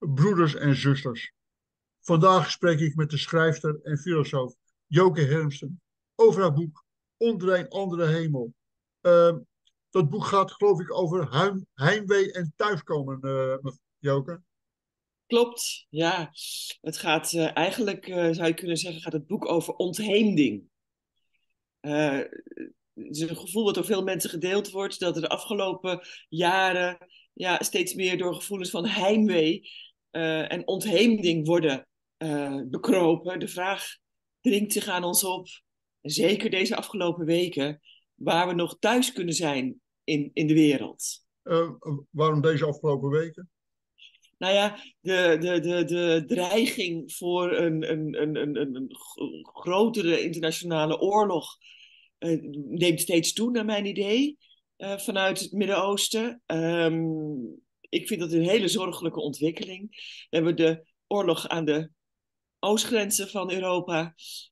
broeders en zusters. Vandaag spreek ik met de schrijfster en filosoof Joke Hermsen over haar boek Onder een andere hemel. Uh, Dat boek gaat, geloof ik, over heimwee en thuiskomen, Joke. Klopt, ja. Het gaat eigenlijk, zou je kunnen zeggen, gaat het boek over ontheemding. Het is een gevoel dat door veel mensen gedeeld wordt, dat er de afgelopen jaren ja, steeds meer door gevoelens van heimwee en ontheemding worden bekropen. De vraag dringt zich aan ons op, zeker deze afgelopen weken, waar we nog thuis kunnen zijn in de wereld. Waarom deze afgelopen weken? Nou ja, de dreiging voor een grotere internationale oorlog neemt steeds toe, naar mijn idee, vanuit het Midden-Oosten. Ik vind dat een hele zorgelijke ontwikkeling. We hebben de oorlog aan de oostgrenzen van Europa.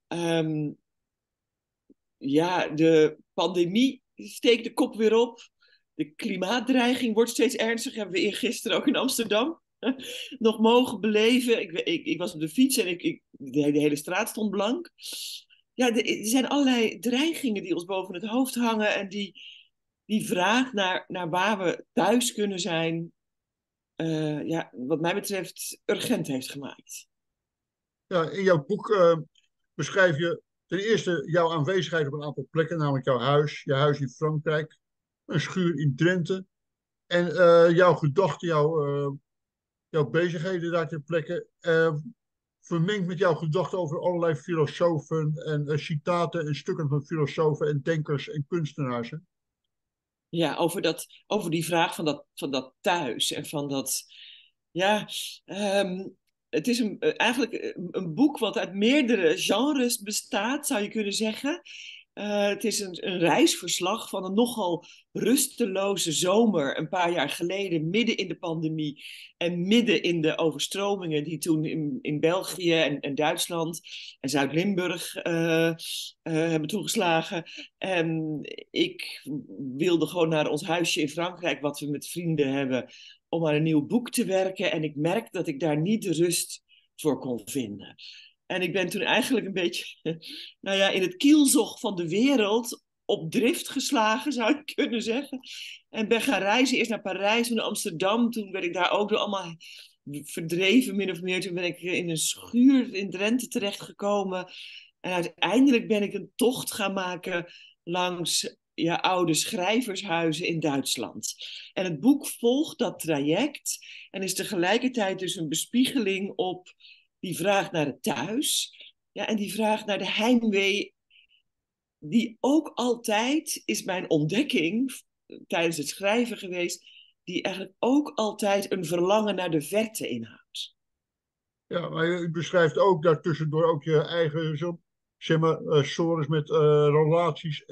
Ja, de pandemie steekt de kop weer op. De klimaatdreiging wordt steeds ernstiger. Hebben we eergisteren ook in Amsterdam nog mogen beleven. Ik was op de fiets en de hele straat stond blank. Ja, er zijn allerlei dreigingen die ons boven het hoofd hangen. En die vraag naar waar we thuis kunnen zijn, ja, wat mij betreft, urgent heeft gemaakt. Ja, in jouw boek beschrijf je ten eerste jouw aanwezigheid op een aantal plekken, namelijk je huis in Frankrijk, een schuur in Drenthe en jouw gedachten, jouw bezigheden daar ter plekke, vermengd met jouw gedachten over allerlei filosofen en citaten en stukken van filosofen en denkers en kunstenaars. Hè? Ja, over die vraag van dat thuis en van dat. Ja, het is eigenlijk een boek wat uit meerdere genres bestaat, zou je kunnen zeggen. Het is een reisverslag van een nogal rusteloze zomer een paar jaar geleden, midden in de pandemie en midden in de overstromingen die toen in België en Duitsland en Zuid-Limburg hebben toegeslagen. En ik wilde gewoon naar ons huisje in Frankrijk, wat we met vrienden hebben, om aan een nieuw boek te werken. En ik merkte dat ik daar niet de rust voor kon vinden. En ik ben toen eigenlijk een beetje nou ja, in het kielzog van de wereld op drift geslagen, zou ik kunnen zeggen. En ben gaan reizen, eerst naar Parijs, toen naar Amsterdam. Toen werd ik daar ook door allemaal verdreven, min of meer. Toen ben ik in een schuur in Drenthe terechtgekomen. En uiteindelijk ben ik een tocht gaan maken langs ja, oude schrijvershuizen in Duitsland. En het boek volgt dat traject en is tegelijkertijd dus een bespiegeling op die vraag naar het thuis. Ja, en die vraag naar de heimwee, die ook altijd, is mijn ontdekking tijdens het schrijven geweest, die eigenlijk ook altijd een verlangen naar de verte inhoudt. Ja, maar je beschrijft ook daartussendoor ook je eigen, zeg maar, stories met relaties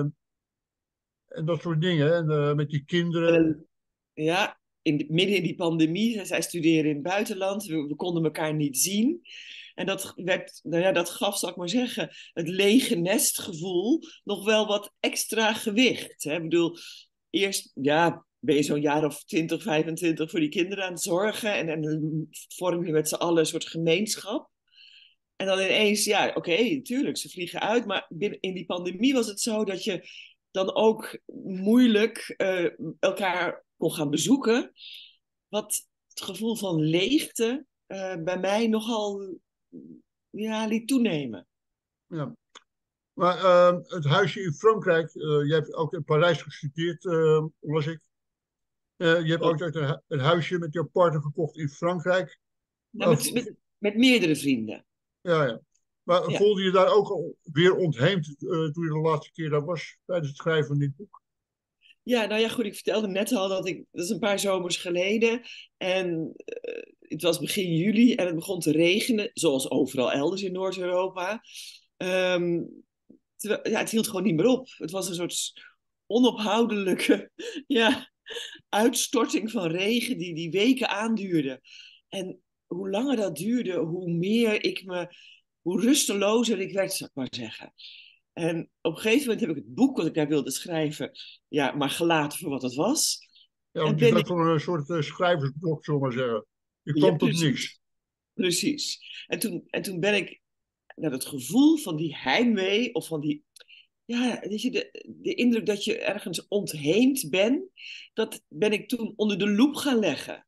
en dat soort dingen. En met die kinderen. En, ja, midden in die pandemie, zij studeren in het buitenland, we konden elkaar niet zien. En nou ja, dat gaf, zal ik maar zeggen, het lege nestgevoel nog wel wat extra gewicht. Hè? Ik bedoel, eerst ja, ben je zo'n jaar of 20, 25 voor die kinderen aan het zorgen en vorm je met z'n allen een soort gemeenschap. En dan ineens, ja, oké, tuurlijk, ze vliegen uit. Maar in die pandemie was het zo dat je dan ook moeilijk elkaar kon gaan bezoeken. Wat het gevoel van leegte bij mij nogal ja, liet toenemen. Ja. Maar het huisje in Frankrijk, je hebt ook in Parijs gestudeerd, las ik. Je hebt ook een huisje met jouw partner gekocht in Frankrijk. Nou, Maar, met meerdere vrienden. ja, ja. Maar Ja. voelde je daar ook al weer ontheemd toen je de laatste keer daar was tijdens het schrijven van dit boek? Ja, nou ja, goed, ik vertelde net al dat dat is een paar zomers geleden. En het was begin juli en het begon te regenen, zoals overal elders in Noord-Europa. Ehm, ja, het hield gewoon niet meer op. Het was een soort onophoudelijke ja, uitstorting van regen die weken aanduurde. En hoe langer dat duurde, hoe meer hoe rustelozer ik werd, zou ik maar zeggen. En op een gegeven moment heb ik het boek wat ik daar wilde schrijven, ja, maar gelaten voor wat het was. Ja, En want je ben zat ik voor een soort schrijversblok, zullen we maar zeggen. Je Ja, kwam tot niks. precies. Precies. En toen ben ik naar het gevoel van die heimwee, of van die, ja, weet je, de indruk dat je ergens ontheemd bent, dat ben ik toen onder de loep gaan leggen.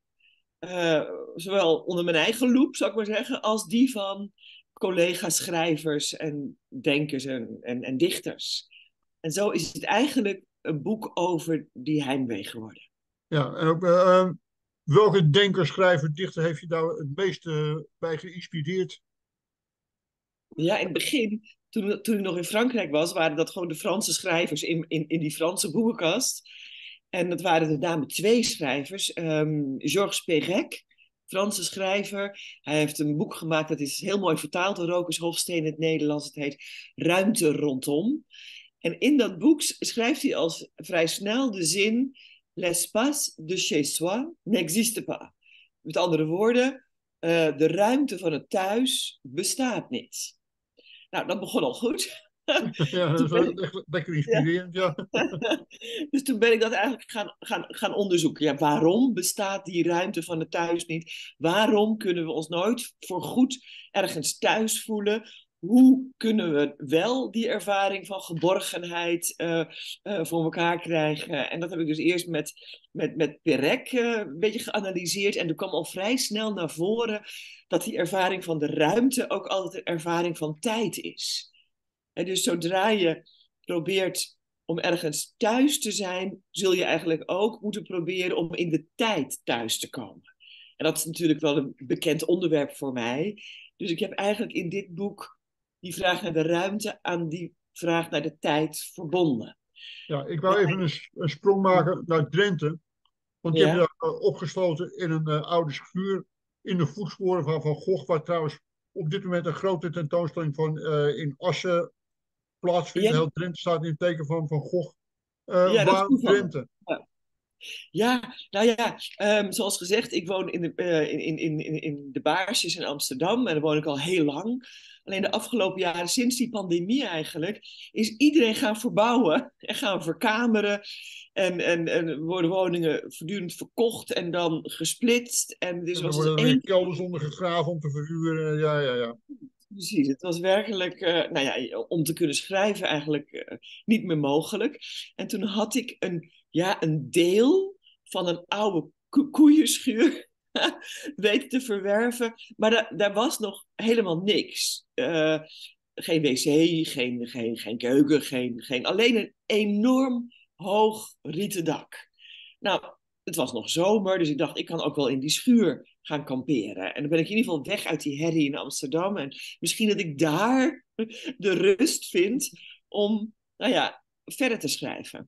Zowel onder mijn eigen loep, zou ik maar zeggen, als die van collega-schrijvers en denkers en dichters. En zo is het eigenlijk een boek over die heimwee geworden. Ja, en ook welke denker, schrijver, dichter heeft je daar het meeste bij geïnspireerd? Ja, in het begin, toen ik nog in Frankrijk was, waren dat gewoon de Franse schrijvers in die Franse boekenkast. En dat waren er name twee schrijvers. Georges Perec, Franse schrijver. Hij heeft een boek gemaakt, dat is heel mooi vertaald door Rokus Hofsteen in het Nederlands. Het heet Ruimte rondom. En in dat boek schrijft hij als vrij snel de zin: L'espace de chez soi n'existe pas. Met andere woorden, de ruimte van het thuis bestaat niet. Nou, dat begon al goed. Ja, dat Toen is ben wel ik, echt lekker ja. inspirerend, ja. Dus toen ben ik dat eigenlijk gaan onderzoeken. Ja, waarom bestaat die ruimte van het thuis niet? Waarom kunnen we ons nooit voorgoed ergens thuis voelen? Hoe kunnen we wel die ervaring van geborgenheid voor elkaar krijgen? En dat heb ik dus eerst met Perec een beetje geanalyseerd. En er kwam al vrij snel naar voren dat die ervaring van de ruimte ook altijd een ervaring van tijd is. En dus zodra je probeert om ergens thuis te zijn, zul je eigenlijk ook moeten proberen om in de tijd thuis te komen. En dat is natuurlijk wel een bekend onderwerp voor mij. Dus ik heb eigenlijk in dit boek die vraag naar de ruimte aan die vraag naar de tijd verbonden. Ja, ik wou even een sprong maken naar Drenthe. Want je hebt Ja, je daar opgesloten in een oude schuur in de voetsporen van Van Gogh, waar trouwens op dit moment een grote tentoonstelling van in Assen plaatsvindt. ja, Heel Drenthe staat in het teken van Van Gogh. ja, dat is Waarom toevallig. Drenthe? Ja. Ja, nou ja, zoals gezegd, ik woon in de Baarsjes in Amsterdam en daar woon ik al heel lang. Alleen de afgelopen jaren, sinds die pandemie eigenlijk, is iedereen gaan verbouwen en gaan verkameren. En worden woningen voortdurend verkocht en dan gesplitst. En dus En dan was het worden er weer één. kelders ondergegraven om te verhuren. Ja, ja, ja. Precies, het was werkelijk, nou ja, om te kunnen schrijven eigenlijk niet meer mogelijk. En toen had ik een deel van een oude koeienschuur weten te verwerven. Maar daar was nog helemaal niks. Geen wc, geen keuken, alleen een enorm hoog rieten dak. Nou, het was nog zomer, dus ik dacht, ik kan ook wel in die schuur gaan kamperen. En dan ben ik in ieder geval weg uit die herrie in Amsterdam. En misschien dat ik daar de rust vind om, nou ja, verder te schrijven.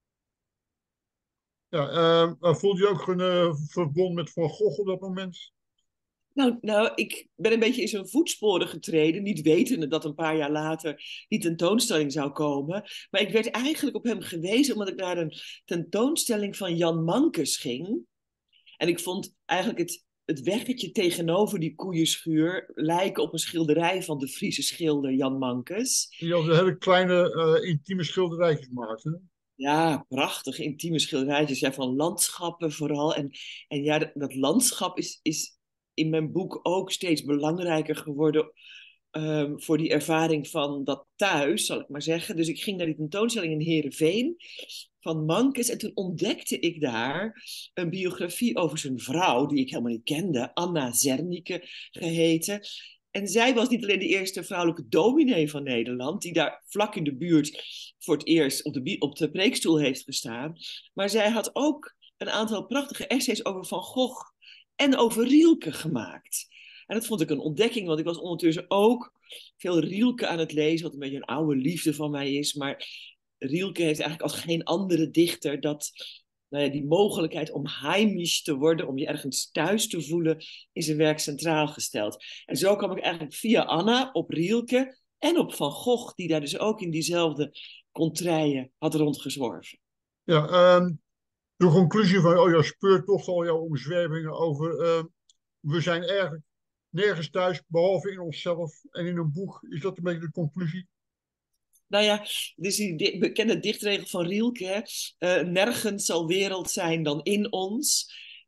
Ja, voelde je ook een verbond met Van Gogh op dat moment? Nou, ik ben een beetje in zijn voetsporen getreden, niet wetende dat een paar jaar later die tentoonstelling zou komen. Maar ik werd eigenlijk op hem gewezen omdat ik naar een tentoonstelling van Jan Mankes ging. En ik vond eigenlijk het weggetje tegenover die koeienschuur lijken op een schilderij van de Friese schilder Jan Mankes. Die al de hele kleine intieme schilderijtjes maakte. Ja, prachtig, intieme schilderijtjes, ja, van landschappen vooral. En ja, dat landschap is in mijn boek ook steeds belangrijker geworden voor die ervaring van dat thuis, zal ik maar zeggen. Dus ik ging naar die tentoonstelling in Heerenveen van Mankes en toen ontdekte ik daar een biografie over zijn vrouw, die ik helemaal niet kende, Anna Zernike geheten. En zij was niet alleen de eerste vrouwelijke dominee van Nederland, die daar vlak in de buurt voor het eerst op de preekstoel heeft gestaan, maar zij had ook een aantal prachtige essays over Van Gogh en over Rielke gemaakt. En dat vond ik een ontdekking, want ik was ondertussen ook veel Rielke aan het lezen, wat een beetje een oude liefde van mij is. Maar Rielke heeft eigenlijk als geen andere dichter dat, nou ja, die mogelijkheid om heimisch te worden, om je ergens thuis te voelen, in zijn werk centraal gesteld. En zo kwam ik eigenlijk via Anna op Rielke en op Van Gogh, die daar dus ook in diezelfde contraien had rondgezworven. Ja, de conclusie van jouw speurtocht, al jouw omzwervingen over. We zijn eigenlijk nergens thuis, behalve in onszelf en in een boek. Is dat een beetje de conclusie? Nou ja, dus die bekende dichtregel van Rielke, nergens zal wereld zijn dan in ons.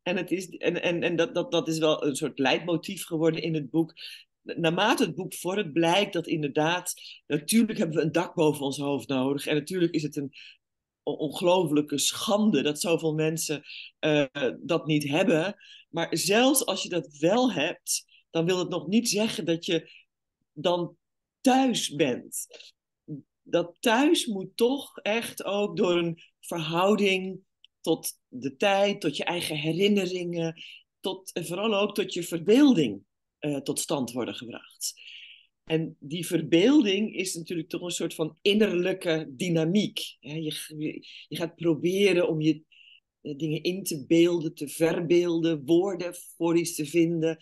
En dat is wel een soort leidmotief geworden in het boek. Naarmate het boek vooruit blijkt dat inderdaad, natuurlijk hebben we een dak boven ons hoofd nodig. En natuurlijk is het een ongelooflijke schande dat zoveel mensen dat niet hebben. Maar zelfs als je dat wel hebt, dan wil het nog niet zeggen dat je dan thuis bent. Dat thuis moet toch echt ook door een verhouding tot de tijd, tot je eigen herinneringen, en vooral ook tot je verbeelding tot stand worden gebracht. En die verbeelding is natuurlijk toch een soort van innerlijke dynamiek. Je gaat proberen om je dingen in te beelden, te verbeelden, woorden voor iets te vinden,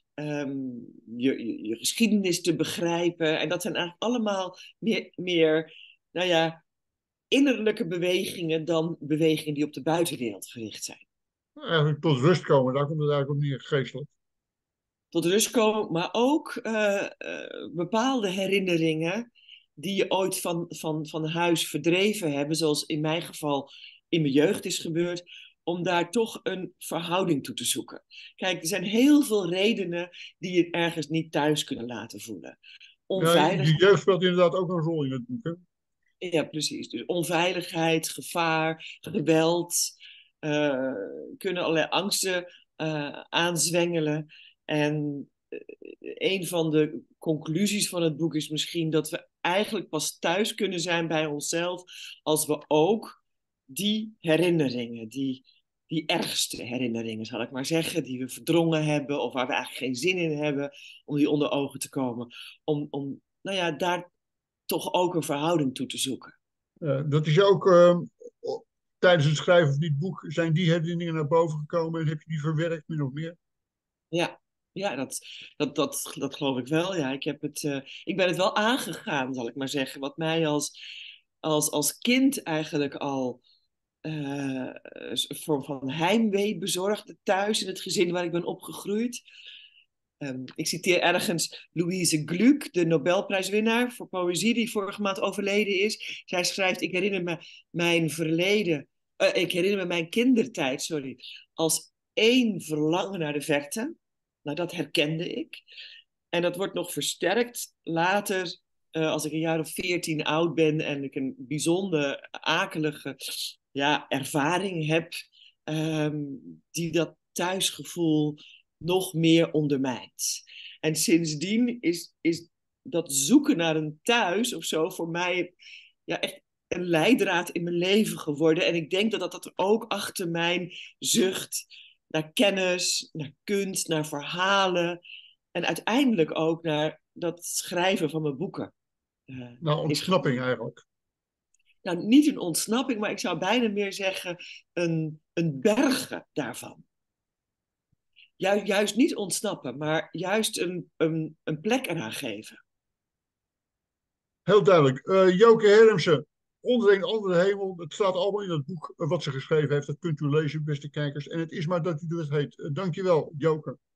je geschiedenis te begrijpen. En dat zijn eigenlijk allemaal meer nou ja, innerlijke bewegingen dan bewegingen die op de buitenwereld gericht zijn. Eigenlijk tot rust komen, daar komt het eigenlijk op neer, geestelijk. Tot rust komen, maar ook bepaalde herinneringen die je ooit van huis verdreven hebben, zoals in mijn geval in mijn jeugd is gebeurd, om daar toch een verhouding toe te zoeken. Kijk, er zijn heel veel redenen die je ergens niet thuis kunnen laten voelen. Ja, die jeugd speelt inderdaad ook een rol in het boek, hè? Ja, precies. Dus onveiligheid, gevaar, geweld, kunnen allerlei angsten aanzwengelen. En een van de conclusies van het boek is misschien dat we eigenlijk pas thuis kunnen zijn bij onszelf als we ook die herinneringen, die ergste herinneringen, zal ik maar zeggen, die we verdrongen hebben of waar we eigenlijk geen zin in hebben, om die onder ogen te komen. Om nou ja, daar toch ook een verhouding toe te zoeken. Dat is ook tijdens het schrijven van dit boek, zijn die herinneringen naar boven gekomen en heb je die verwerkt, min of meer? Ja, ja dat geloof ik wel. Ja. Ik ben het wel aangegaan, zal ik maar zeggen. Wat mij als kind eigenlijk al een vorm van heimwee bezorgde thuis in het gezin waar ik ben opgegroeid. Ik citeer ergens Louise Gluck, de Nobelprijswinnaar voor poëzie, die vorige maand overleden is. Zij schrijft: ik herinner me mijn verleden, ik herinner me mijn kindertijd, sorry, als één verlangen naar de verte. Nou, dat herkende ik. En dat wordt nog versterkt later, als ik een jaar of 14 oud ben en ik een bijzonder akelige ervaring heb, die dat thuisgevoel nog meer ondermijnt. En sindsdien is dat zoeken naar een thuis of zo voor mij echt een leidraad in mijn leven geworden. En ik denk dat ook achter mijn zucht naar kennis, naar kunst, naar verhalen en uiteindelijk ook naar dat schrijven van mijn boeken. Nou, ontsnapping eigenlijk. Nou, niet een ontsnapping, maar ik zou bijna meer zeggen een bergen daarvan. Juist niet ontsnappen, maar juist een plek eraan geven. Heel duidelijk. Joke Hermsen, Onder een andere hemel. Het staat allemaal in het boek wat ze geschreven heeft. Dat kunt u lezen, beste kijkers. En het is maar dat u het heet. Dankjewel, Joke.